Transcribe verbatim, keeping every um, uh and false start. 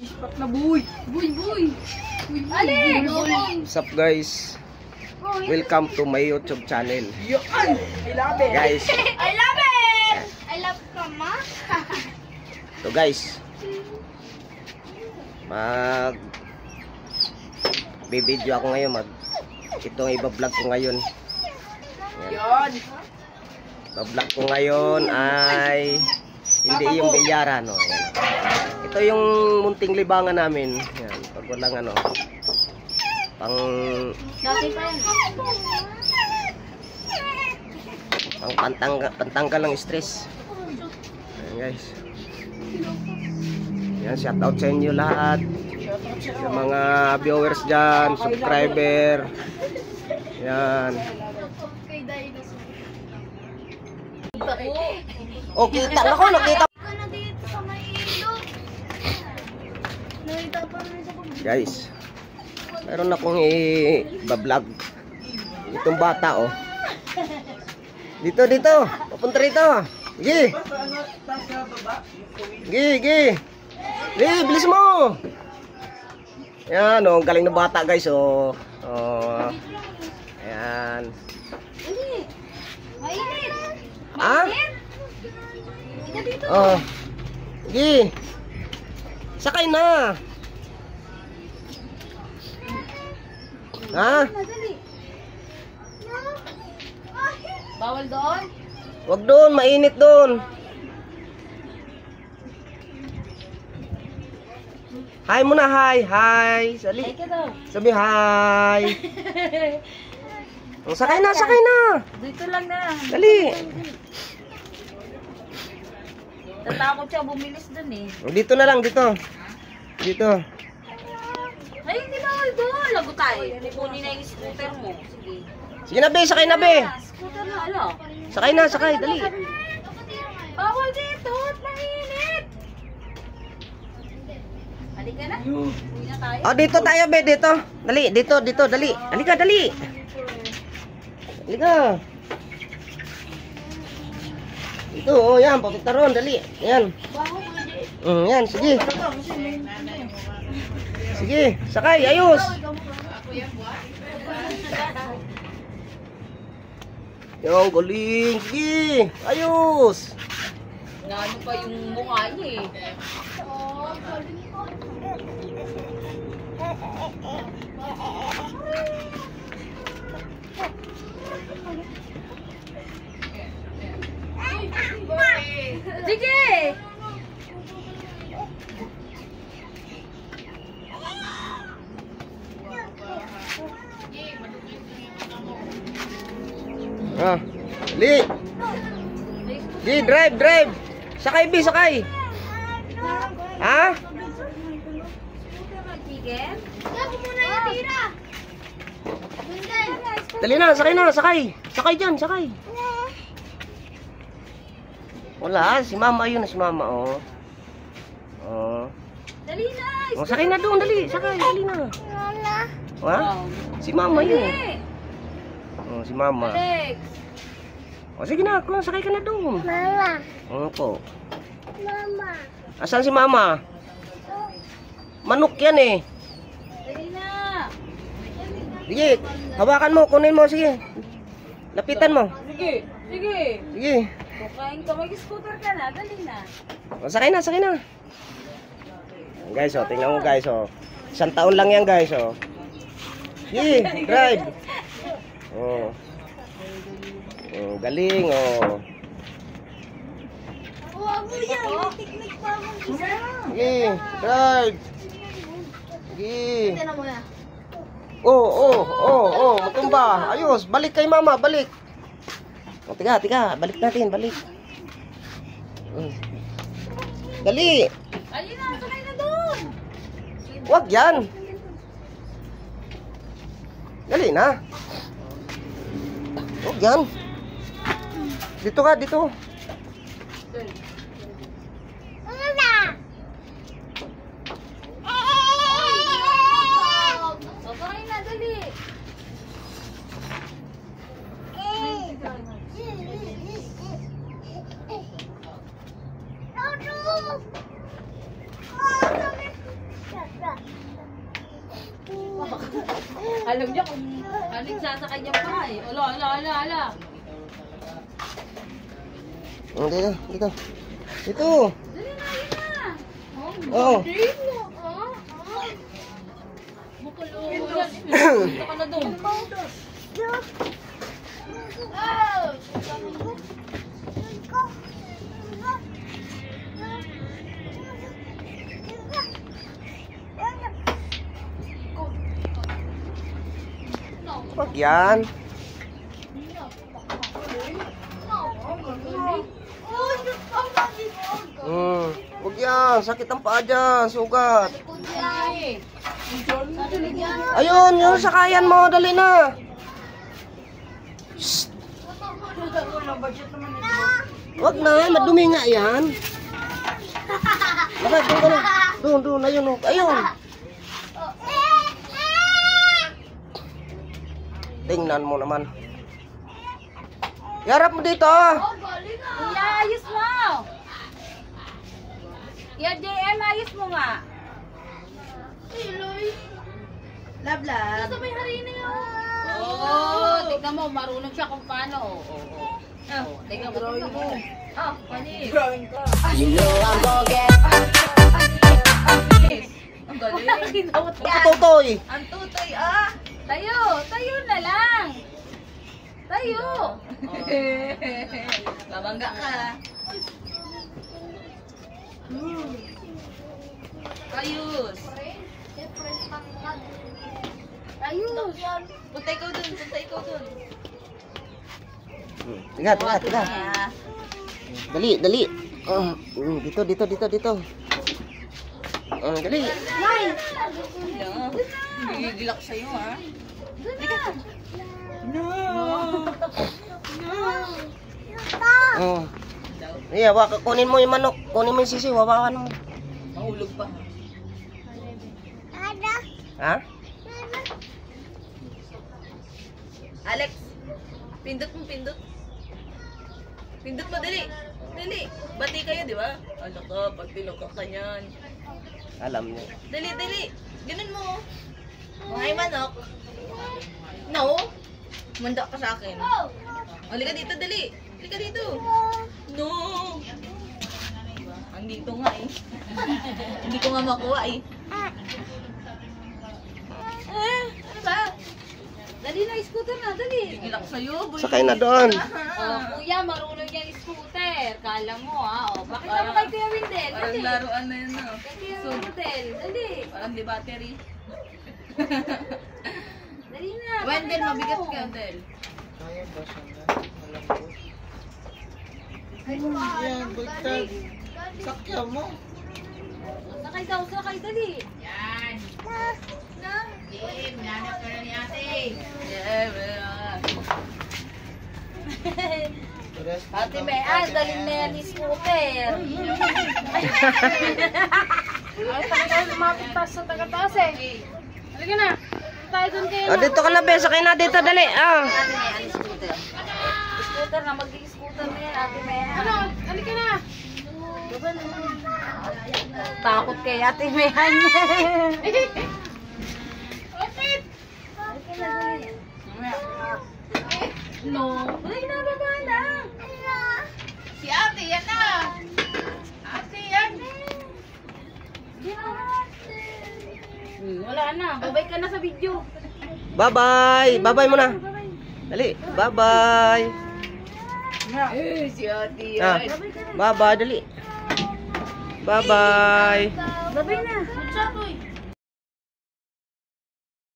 Ispat na buy. Buy, buy. Alex! What's up guys? Welcome to my YouTube channel. Yan! I love it. Guys, I love it! I love mama. so guys, mag bibidyo ako ngayon. Mag itong iba-vlog ko ngayon. Yan. Iba-vlog ko ngayon ay hindi yung bilyaran, no. Ayan. Ito yung munting libangan namin. Yan, pag walang ano, pang Dati pa yan. pang pantanggal, pantanggal ng stress. Ayan guys. Yan, shout out sa inyo lahat. Sa mga viewers dyan, subscriber. Yan. Oh, kita na ko, nakita. Guys, meron akong i-vlog. Itong bata, oh. Dito, dito. Papunta rito. Gi. Gi, gi. Gi, bilis mo. Yan, oh. Galing na bata, guys, oh. Oh. Ayan. Ah? Oh. Gi. Sakay na. Ha? Bawal doon? Wag doon, mainit doon. Hi muna, hi, hi. Sali. Ay ka daw. Sabi hi. Oh, sakay na, sakay na. Dito lang na. Dali. Tatakot siya bumilis dun eh. Dito na lang, dito. Dito. Ay, hindi bawal doon. Lago tayo. Kunin na yung scooter mo. Sige. Sige na, be, sakay na, be. Scooter na, ano? Sakay na, sakay, dali. Bawal dito. Mainit. Halika na. Uwi na tayo. Oh, dito tayo, be, dito. Dali, dito, dito, dali. Halika, dali. Halika. Ito, oh, yan, papunta ron, dali. Yan. Mm, yan, sige. Sige, sakay, ayos. Yung galing, sige. Ayos. Naano pa yung mukha niya eh. Sige! Ah, dali. Di, drive, drive. Sakay, bi, sakay. Ha? Dali na, sakay na, sakay. Sakay dyan, sakay. Wala, si mama yun, si mama, oh. Oh. Dali na! Oh, sakay na doon, dali, sakay, dali na. Ha? Si mama yun. Oh, si mama. Alex! O sige na, kung sakay ka na doon. Mama. Opo. Mama. Asan si mama? Manok yan eh. Dali na! Sige, hawakan mo, kunin mo, sige. Lapitan mo. Sige! Sige! Sige. Kukain ka, mag-scooter ka na, dali na. O, sakay na, sakay na. Guys, oh, tingnan mo guys, oh. Isang taon lang yan guys, oh. Sige, drive. Oh. Oh, galing, oh. Huwag mo yan. May teknik pa akong isa. Sige, drive. Sige. Tignan mo yan. Oh, oh, oh, oh, matumba. Ayos, balik kay mama, balik. O, tiga, tiga, balik natin, balik. Mm. Dali. Ayun na, sakay na doon! Wag yan. Dali na. Wag yan. Dito ka, dito. Una. O, sakay na, dali! Alam niya kung aling sasakay niya pa eh. Ala, ala, ala, ala. Oh, dito, dito. Dito. Dali na, yun na. Oh. Makulungan. Dito ka na doon. Wag yan. Hmm. Wag yan. Sakit ang paa dyan. Sugat. Ayun, yun sakayan mo. Dali na. Shh. Wag na. Madumi nga yan. Bakit? Doon ka na. Doon, doon. Ayun. oh. Ayun. Tingnan mo naman. Yarap mo dito. Kuya, ayos mo. Kuya J M, ayos mo nga. Love, love. Ito may harina yun. Oo, tignan mo, marunong siya kung paano. Oo, oo. Oh, tignan mo, tignan mo. Ah, panis. Drawing ka. Ang galing. Tutoy. Ang tutoy, ah. Tayo, tayo na lang. Tayo. Babangga ka. Ayos. Ayos. Punta ikaw dun, punta ikaw dun. Tiga, tiga, tiga. Dali, dali. Oh, mm, dito, dito, dito, dito. Oh, dali. Gigigil ako sa'yo, ha? Oh. Iya, waka kunin mo yung manok. Kunin mo yung sisi, wawakan mo. Mahulog pa. Ha? Alex, pindot mo, pindot. Pindot mo, dali. Dali. Bati kayo, di ba? Ano ka, pag tinukak ka niyan. Alam niya. Dali, dali. Ganun mo. Mga manok. No. Manda ka sa akin. Halika dito, dali. Halika dito. No. Andito nga eh. Hindi ko nga makuha eh. Eh, ano ba? Dali na, scooter na, dali. Tigil ako sa'yo, boy. Sakay na doon. Oh, kuya, marunong niya yung scooter. Kala mo, ha? Oh, bakit ako kay Kuya Windel? Dali. Parang laruan na yun, no? Kay Kuya Windel, dali. Parang di battery. Dali na. Wendel, pakita mabigat mo. ka, Wendel. Yan, baliktad. Sakya mo. Sakay daw, sakay, dali. Yan. Na? Game, nanap ka na ni ate. Yeah, Ate May, ah, dali na yan yung scooter. Ay, tayo lumapit pa sa taga-taas eh. Halika na. Tayo dun kayo. Oh, dito ka na, be. Sakay na dito, dali. Ah. Ate May, ano scooter? Scooter na, mag-scooter na yan, Ate May. Ano? Halika na. Takot kay Ate May. Opit! No. Ay, nababa na. Si ate, yan na. Ate, yan. Hmm, wala na. Babay ka na sa video. Bye-bye. Bye-bye muna. Dali. Bye-bye. Eh, si ate, Ah. yan. Bye-bye, dali. Bye-bye. Babay na. Sa to eh.